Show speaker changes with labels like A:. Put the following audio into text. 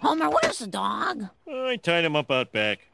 A: Homer, where's the dog?
B: I tied him up out back.